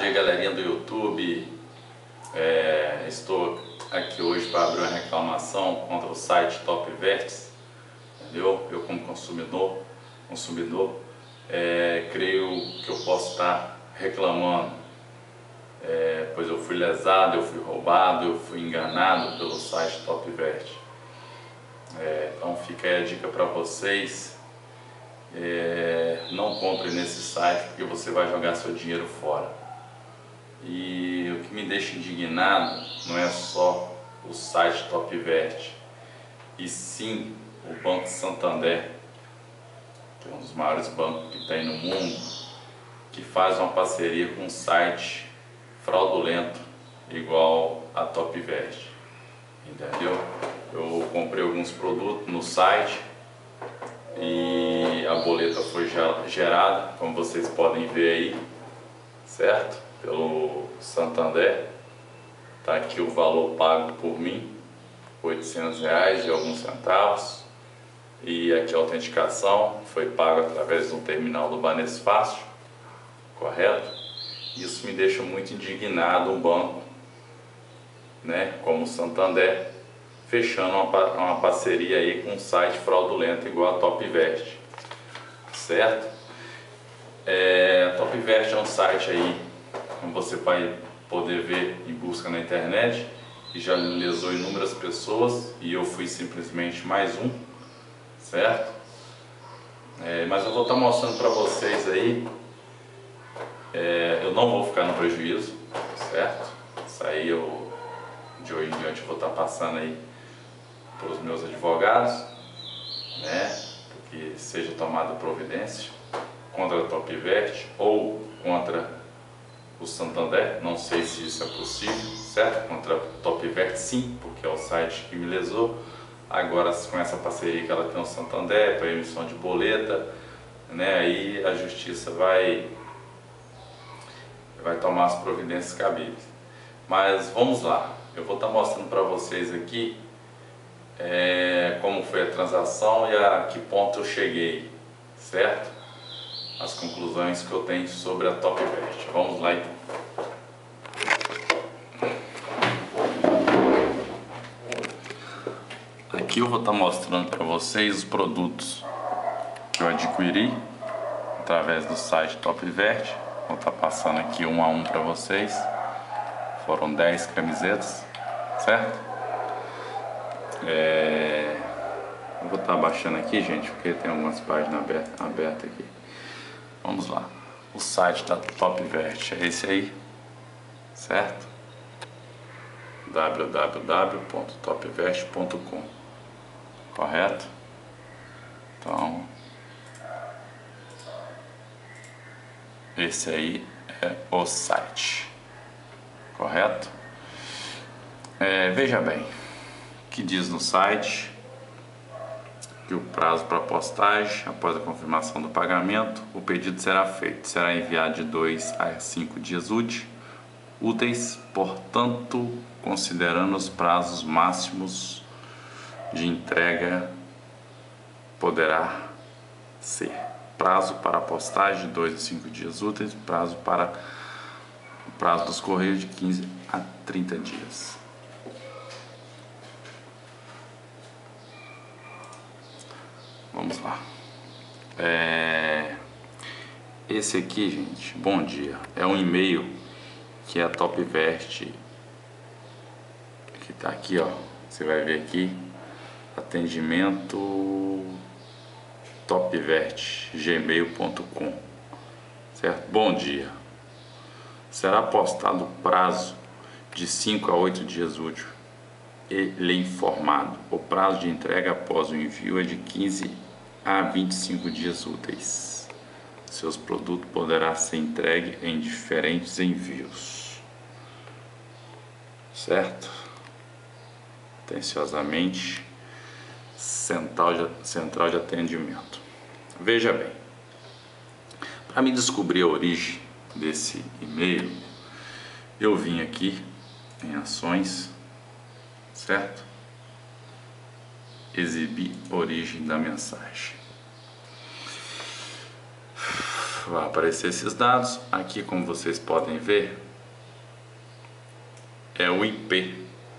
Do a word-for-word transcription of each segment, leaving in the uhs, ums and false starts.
dia, galerinha do YouTube. É, estou aqui hoje para abrir uma reclamação contra o site TopVert, entendeu? Eu como consumidor, consumidor é, creio que eu posso estar reclamando, é, pois eu fui lesado, eu fui roubado, eu fui enganado pelo site TopVert. É, então fica aí a dica para vocês. É, não compre nesse site porque você vai jogar seu dinheiro fora. E o que me deixa indignado não é só o site TopVert, e sim o Banco Santander, que é um dos maiores bancos que tem no mundo, que faz uma parceria com um site fraudulento igual a TopVert, entendeu? Eu comprei alguns produtos no site e a boleta foi gerada, como vocês podem ver aí, certo? Pelo Santander. Tá aqui o valor pago por mim, oitocentos reais e alguns centavos. E aqui a autenticação foi paga através do terminal do Banes Fácil, correto? Isso me deixa muito indignado, um banco, né, como o Santander, fechando uma, uma parceria aí com um site fraudulento igual a TopVert, certo? É, a TopVert é um site aí, como você vai poder ver em busca na internet, que já lesou inúmeras pessoas e eu fui simplesmente mais um, certo? É, mas eu vou estar mostrando para vocês aí, é, eu não vou ficar no prejuízo, certo? Isso aí eu, de hoje em diante, eu vou estar passando aí para os meus advogados, né, que seja tomada providência contra a TopVert ou contra o Santander. Não sei se isso é possível, certo? Contra a TopVert sim, porque é o site que me lesou. Agora, com essa parceria que ela tem com o Santander para emissão de boleta, né, aí a justiça vai vai tomar as providências cabíveis. Mas vamos lá, eu vou estar mostrando para vocês aqui É, como foi a transação e a que ponto eu cheguei, certo? As conclusões que eu tenho sobre a TopVert. Vamos lá então. Aqui eu vou estar mostrando para vocês os produtos que eu adquiri através do site TopVert. Vou estar passando aqui um a um para vocês. Foram dez camisetas, certo? É... Eu vou estar abaixando aqui, gente, porque tem algumas páginas abertas aberta aqui. Vamos lá. O site da TopVert é esse aí, certo? w w w ponto topvert ponto com, correto? Então, esse aí é o site, correto? É, veja bem, que diz no site que o prazo para postagem, após a confirmação do pagamento, o pedido será feito, será enviado de dois a cinco dias úteis, portanto, considerando os prazos máximos de entrega, poderá ser prazo para postagem de dois a cinco dias úteis, prazo para o prazo dos correios de quinze a trinta dias. Vamos lá. É... Esse aqui, gente, bom dia. É um e-mail que a TopVert, que tá aqui, ó. Você vai ver aqui, atendimento topvert gmail ponto com, certo? Bom dia. Será postado o prazo de cinco a oito dias úteis e lhe informado. O prazo de entrega após o envio é de quinze a vinte e cinco dias úteis. Seus produtos poderá ser entregue em diferentes envios, certo? Atenciosamente, central de, central de atendimento. Veja bem, para me descobrir a origem desse e-mail, eu vim aqui em ações, certo? Exibir origem da mensagem. vai aparecer esses dados. Aqui, como vocês podem ver, é o I P,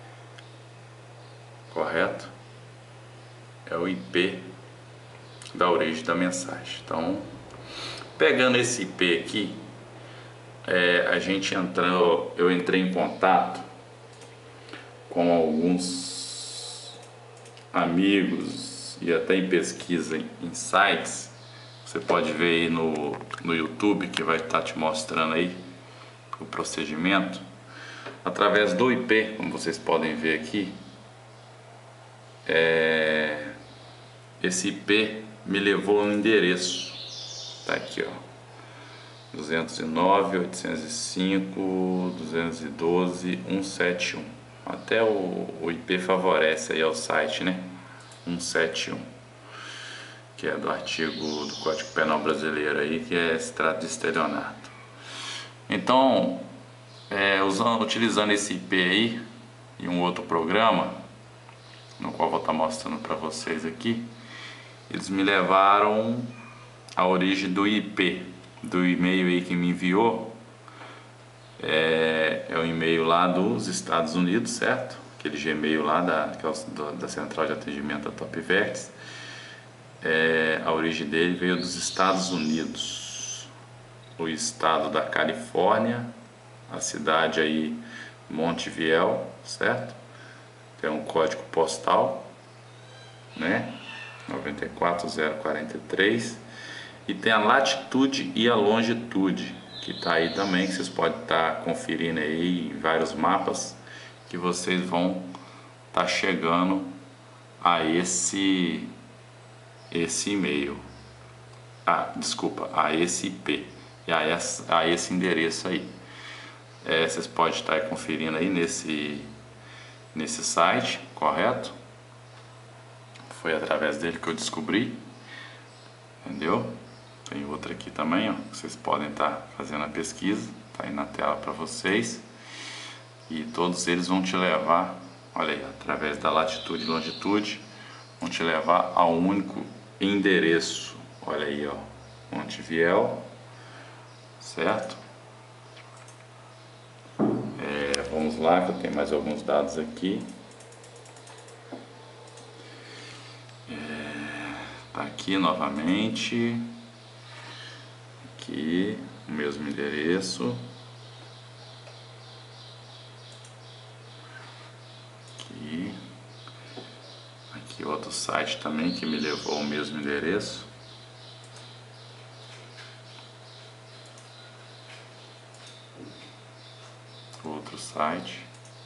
correto? É o I P da origem da mensagem. Então, pegando esse I P aqui, é, a gente entrou, eu entrei em contato com alguns amigos e até em pesquisa em sites. Você pode ver aí no, no YouTube, que vai estar te mostrando aí o procedimento. Através do I P, como vocês podem ver aqui, é, esse I P me levou ao endereço. Tá aqui, ó, duzentos e nove, oitocentos e cinco, duzentos e doze, cento e setenta e um. Até o, o I P favorece aí ao site, né? cento e setenta e um, que é do artigo do Código Penal brasileiro aí, que é se trata de estelionato. Então, é, usando, utilizando esse I P aí e um outro programa, no qual vou estar mostrando para vocês aqui, eles me levaram à origem do I P, do e-mail aí que me enviou. É, é o e-mail lá dos Estados Unidos, certo? Aquele Gmail lá da, da Central de Atendimento da Top Vertes. É, a origem dele veio dos Estados Unidos, o estado da Califórnia, a cidade aí Monteviel, certo? Tem um código postal, né? nove quatro zero quatro três, e tem a latitude e a longitude, que está aí também, que vocês podem estar tá conferindo aí em vários mapas, que vocês vão estar tá chegando a esse esse e-mail, ah, desculpa, a esse I P e a, essa, a esse endereço aí. É, vocês podem estar tá conferindo aí nesse nesse site, correto? Foi através dele que eu descobri, entendeu? Tem outra aqui também, ó, vocês podem estar tá fazendo a pesquisa, tá aí na tela para vocês, e todos eles vão te levar, olha aí, através da latitude e longitude, vão te levar ao único endereço, olha aí, ó, Monteviel, certo? É, vamos lá, que eu tenho mais alguns dados aqui. É, tá aqui novamente. Aqui, o mesmo endereço. Aqui. Aqui outro site também que me levou ao mesmo endereço. Outro site.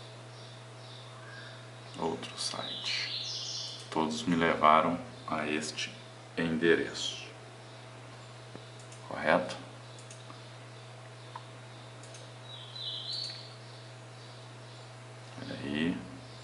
Outro site. Todos me levaram a este endereço. Correto? Olha aí.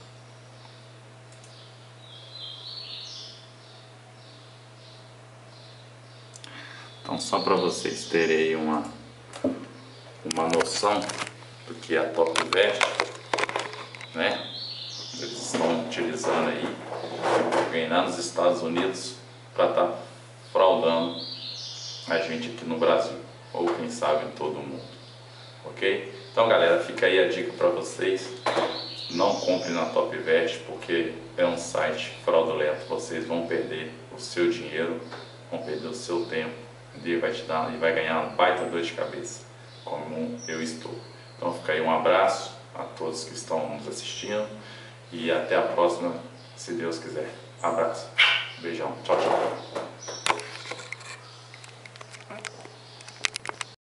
Então, só para vocês terem aí uma, uma noção do que é a Top Vert, né? Eles estão utilizando aí, ganhar nos Estados Unidos para estar tá fraudando a gente aqui no Brasil, ou quem sabe em todo mundo, ok? Então, galera, fica aí a dica para vocês: não compre na Top Vert, porque é um site fraudulento. Vocês vão perder o seu dinheiro, vão perder o seu tempo, e vai te dar, e vai ganhar uma baita dor de cabeça, como eu estou. Então, fica aí um abraço a todos que estão nos assistindo, e até a próxima, se Deus quiser. Abraço, beijão, tchau, tchau.